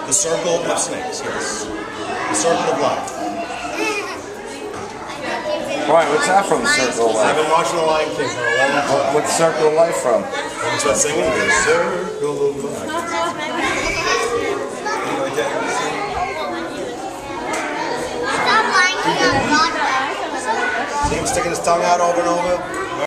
The circle of snakes, yes. The circle of life. Right, what's that from, Circle of Life? I've been watching The Lion King for a long time. What's Circle of Life from? I'm just singing the circle of life. See him sticking his tongue out over and over?